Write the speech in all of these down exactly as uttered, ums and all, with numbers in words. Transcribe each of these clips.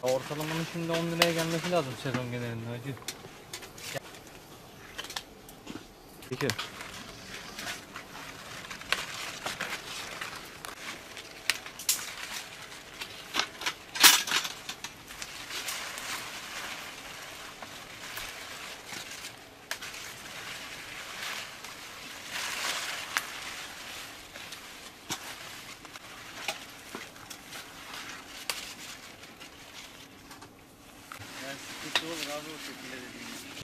Ortalamanın şimdi on liraya gelmesi lazım sezon genelinde hacı. Peki. Yani sıkıntı olur abi o şekilde dediğim gibi.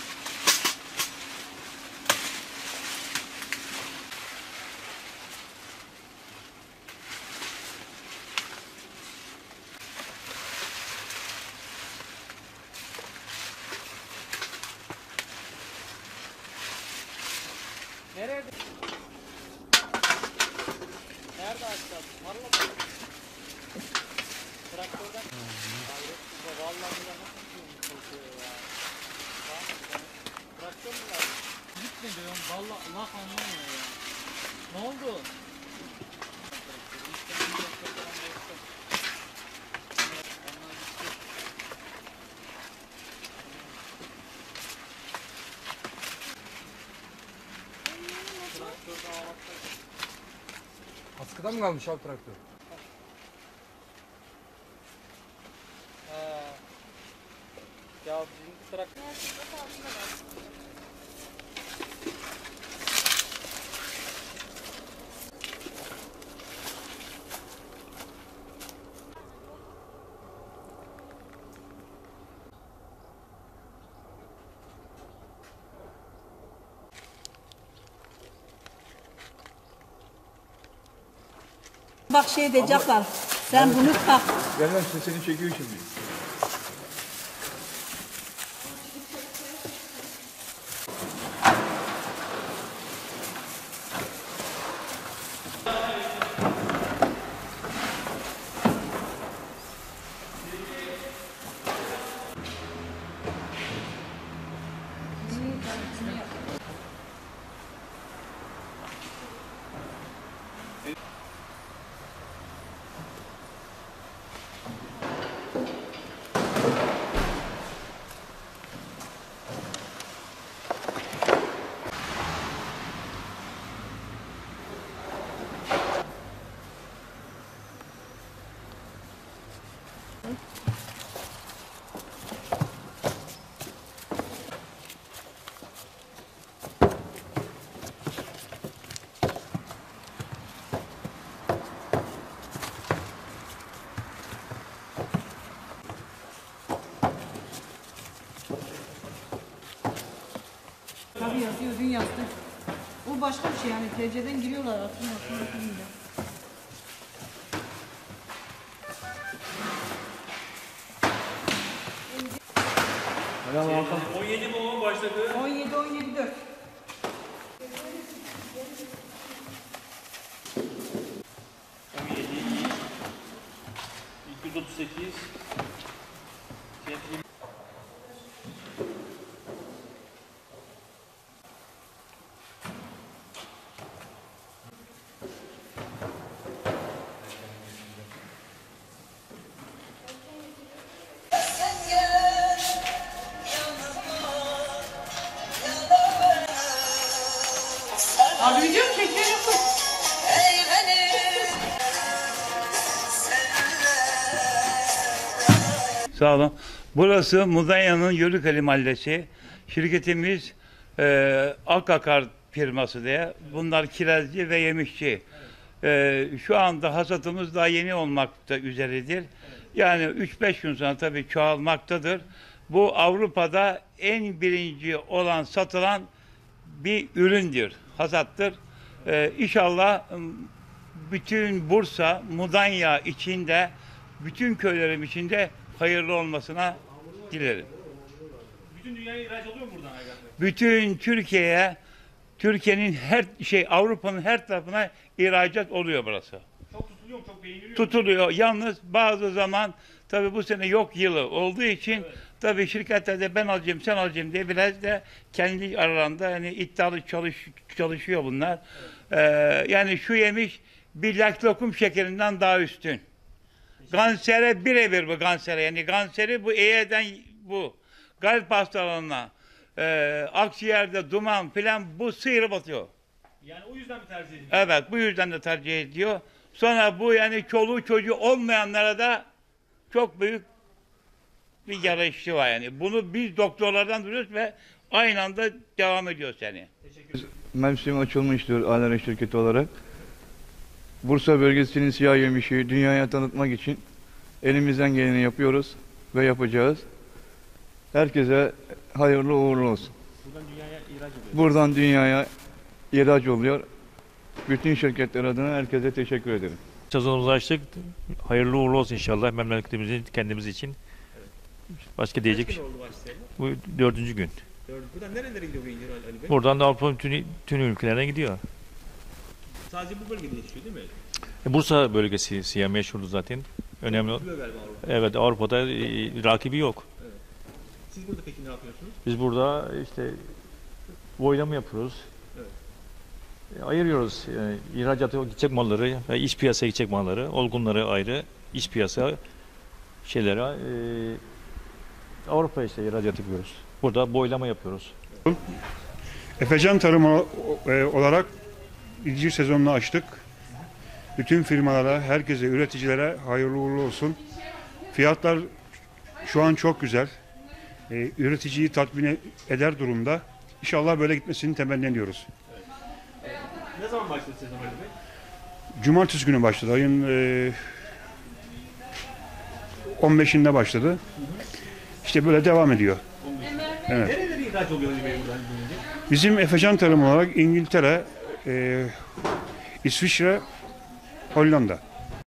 Nerede? Nerede açacağız? Varla mı? Traktörden. Hayret bize vallahi ya nasıl çalışıyor ya. Tamam mı? Traktör mü var? Gitme diyorum vallahi Allah anlamıyor ya. Ne oldu? Askıda mı kalmış abi traktör? He. Ya bizim traktör... Bak şey diyecekler, sen bunu tak. Gel lan sesini çekiyor şimdi. Tabii yazıyor, dün yazdı. O başka bir şey yani, T C'den giriyorlar aslında. aslında on yedi mi o başladı? on yedi on yedi dört. on yedi iki yüz otuz sekiz Abi video mu çekiyorsun? Sağ olun. Burası Mudanya'nın Yörükali Mahallesi. Şirketimiz e, Akakar firması diye. Bunlar kirazcı ve yemişçi. E, şu anda hasatımız daha yeni olmakta üzeredir. Yani üç beş gün sonra tabii çoğalmaktadır. Bu Avrupa'da en birinci olan satılan bir üründür, hasattır. E, İnşallah bütün Bursa, Mudanya içinde, bütün köylerim içinde hayırlı olmasına dilerim. bütün dünyaya ihraç oluyor mu buradan Aygar Bey? Bütün Türkiye'ye, Türkiye'nin her şey, Avrupa'nın her tarafına ihracat oluyor burası. Çok tutuluyor mu? Çok beğeniliyor mu? Tutuluyor. Yalnız bazı zaman tabii bu sene yok yılı olduğu için evet. Tabii şirketlerde ben alacağım, sen alacağım diye biraz da kendi aralarında yani iddialı çalış, çalışıyor bunlar. Evet. Ee, yani şu yemiş bir lak lokum şekerinden daha üstün. Kansere birebir bu kansere. Yani kanseri bu eğerden bu. Kalp hastalığına, e, akciğerde duman filan bu sıyırıp atıyor. Yani o yüzden mi tercih ediliyor? Evet, bu yüzden de tercih ediyor. Sonra bu yani çoluğu çocuğu olmayanlara da çok büyük bir yarayışı var yani. Bunu biz doktorlardan duyuyoruz ve aynı anda devam ediyoruz yani. Mevsim açılmıştır Alara şirketi olarak. Bursa bölgesinin siyah yemişi dünyaya tanıtmak için elimizden geleni yapıyoruz ve yapacağız. Herkese hayırlı uğurlu olsun. Buradan dünyaya ihraç ediyor. Buradan dünyaya ihraç oluyor. Bütün şirketler adına herkese teşekkür ederim. Sezonumuzu açtık. Hayırlı uğurlu olsun inşallah memleketimizin, kendimiz için. Başka diyecek bir Kaç şey. gün oldu başlayalı? Bu dördüncü gün. Dördü. Buradan nerelere gidiyor bu incir Ali Bey? Buradan da Avrupa'nın tüm, tüm ülkelerine gidiyor. Sadece bu bölgede yetişiyor değil mi? E, Bursa bölgesi siyah meşhurdu zaten. Önemli. o- Gidiyor galiba Avrupa. Evet, Avrupa'da e, rakibi yok. Siz burada peki ne yapıyorsunuz? Biz burada işte boylama yapıyoruz. Evet. E, ayırıyoruz. Yani ihracata gidecek malları ve iç piyasaya gidecek malları, olgunları ayrı, iç piyasa şeylere e, Avrupa'ya işte ihracat yapıyoruz. Burada boylama yapıyoruz. Efecan Tarım o- e, olarak incir sezonunu açtık. Bütün firmalara, herkese, üreticilere hayırlı uğurlu olsun. Fiyatlar şu an çok güzel. E, üreticiyi tatmin eder durumda. İnşallah böyle gitmesini temenni ediyoruz. Ne zaman başladı sezon Ali Bey? Cumartesi günü başladı. Ayın e, on beşinde başladı. İşte böyle devam ediyor. Evet. Nerelere ihraç oluyor Ali Bey buradan incir? Bizim Efecan Tarım olarak İngiltere, e, İsviçre, Hollanda.